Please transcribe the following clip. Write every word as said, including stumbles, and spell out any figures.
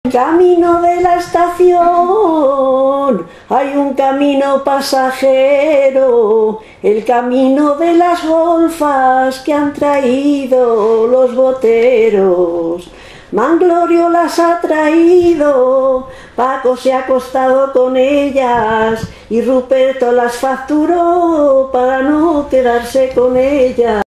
Camino de la estación, hay un camino pasajero, el camino de las golfas que han traído los boteros. Manglorio las ha traído, Paco se ha acostado con ellas y Ruperto las facturó para no quedarse con ellas.